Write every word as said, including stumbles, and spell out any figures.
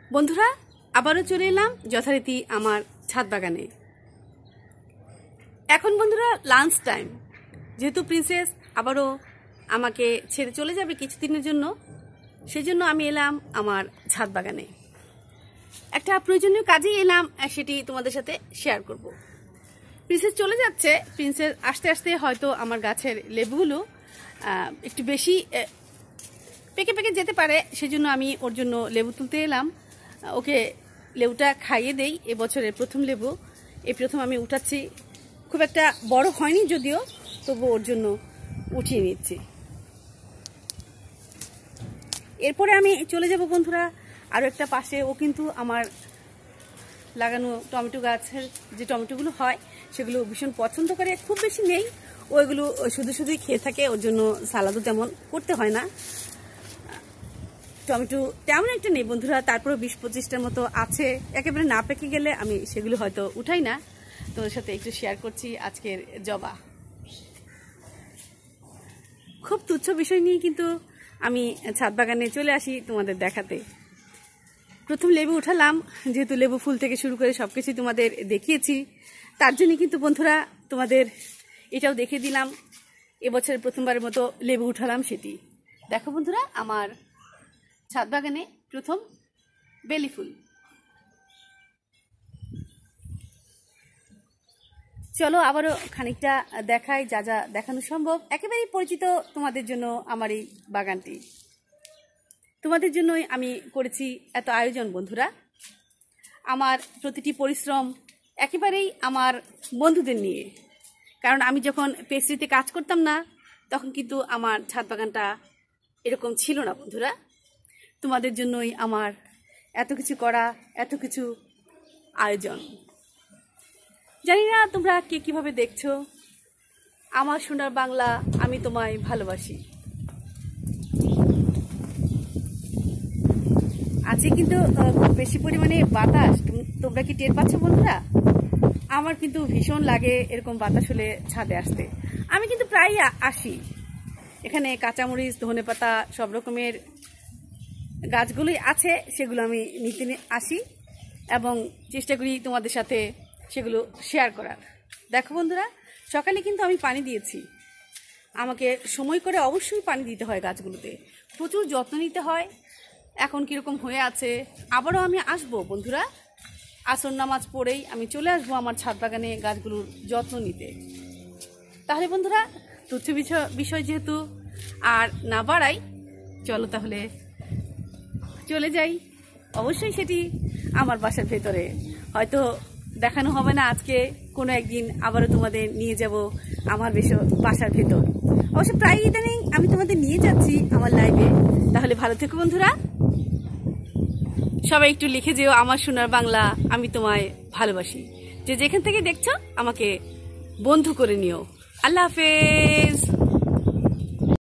বন্ধুরা আবারও চলে এলাম যথারীতি আমার ছাদ বাগানে। এখন বন্ধুরা লাঞ্চ টাইম, যেহেতু প্রিন্সেস আবারও আমাকে ছেড়ে চলে যাবে কিছুদিনের জন্য, সেজন্য আমি এলাম আমার ছাদ বাগানে। একটা প্রয়োজনীয় কাজেই এলাম, সেটি তোমাদের সাথে শেয়ার করব। প্রিন্সেস চলে যাচ্ছে, প্রিন্সেস আস্তে আস্তে হয়তো আমার গাছের লেবুগুলো একটু বেশি পেকে পেকে যেতে পারে, সেজন্য আমি ওর জন্য লেবু তুলতে এলাম। ওকে লেবুটা খাইয়ে দেই, এবছরের প্রথম লেবু, এই প্রথম আমি উঠাচ্ছি। খুব একটা বড় হয়নি যদিও, তবু ওর জন্য উঠিয়ে নিচ্ছি। এরপরে আমি চলে যাব বন্ধুরা আরও একটা পাশে। ও কিন্তু আমার লাগানো টমেটো গাছের যে টমেটোগুলো হয় সেগুলো ভীষণ পছন্দ করে, খুব বেশি নেই, ওইগুলো শুধু শুধুই খেয়ে থাকে, ওর জন্য সালাদও তেমন করতে হয় না। টমেটো তেমন একটা নেই বন্ধুরা, তারপরে বিশ পঁচিশটার মতো আছে। একেবারে না পেকে গেলে আমি সেগুলো হয়তো উঠাই না। তোমার সাথে একটু শেয়ার করছি আজকের জবা। খুব তুচ্ছ বিষয় নিয়ে কিন্তু আমি ছাদ বাগানে চলে আসি তোমাদের দেখাতে। প্রথম লেবু উঠালাম, যেহেতু লেবু ফুল থেকে শুরু করে সব কিছুই তোমাদের দেখিয়েছি, তার জন্য কিন্তু বন্ধুরা তোমাদের এটাও দেখিয়ে দিলাম। এবছরের প্রথমবারের মতো লেবু উঠালাম, সেটি দেখো বন্ধুরা, আমার ছাদ বাগানে প্রথম বেলি ফুল। চলো আবারও খানিকটা দেখাই, যা যা দেখানো সম্ভব। একেবারেই পরিচিত তোমাদের জন্য আমার এই বাগানটি, তোমাদের জন্যই আমি করেছি এত আয়োজন বন্ধুরা। আমার প্রতিটি পরিশ্রম একেবারেই আমার বন্ধুদের নিয়ে, কারণ আমি যখন পেস্ট্রিতে কাজ করতাম না, তখন কিন্তু আমার ছাদ বাগানটা এরকম ছিল না বন্ধুরা। তোমাদের জন্যই আমার এত কিছু করা, এত কিছু আয়োজন। জানি না তোমরা কে কিভাবে দেখছো। আমার সোনার বাংলা, আমি তোমায় ভালোবাসি। আজকে কিন্তু খুব বেশি পরিমাণে বাতাস, তোমরা কি টের পাচ্ছ বন্ধুরা? আমার কিন্তু ভীষণ লাগে এরকম বাতাস হলে ছাদে আসতে। আমি কিন্তু প্রায় আসি এখানে, কাঁচামরিচ, ধনেপাতা, সব রকমের গাছগুলোই আছে, সেগুলো আমি নিতে আসি এবং চেষ্টা করি তোমাদের সাথে সেগুলো শেয়ার করার। দেখো বন্ধুরা, সকালে কিন্তু আমি পানি দিয়েছি। আমাকে সময় করে অবশ্যই পানি দিতে হয় গাছগুলোতে, প্রচুর যত্ন নিতে হয়। এখন কীরকম হয়ে আছে, আবারও আমি আসবো বন্ধুরা, আসর নামাজ পড়েই আমি চলে আসবো আমার ছাদ বাগানে গাছগুলোর যত্ন নিতে। তাহলে বন্ধুরা, তুচ্ছ বিষয় যেহেতু আর না বাড়াই, চলো তাহলে চলে যাই। অবশ্যই সেটি আমার বাসার ভেতরে, হয়তো দেখানো হবে না আজকে, কোনো একদিন আবারও তোমাদের নিয়ে যাব আমার বেশ বাসার ভেতর। অবশ্য প্রায় ইদানিং আমি তোমাদের নিয়ে যাচ্ছি আমার লাইভে। তাহলে ভালো থেকো বন্ধুরা, সবাই একটু লিখে যেও আমার সোনার বাংলা, আমি তোমায় ভালোবাসি। যে যেখান থেকে দেখছো আমাকে বন্ধু করে নিও। আল্লাহ হাফেজ।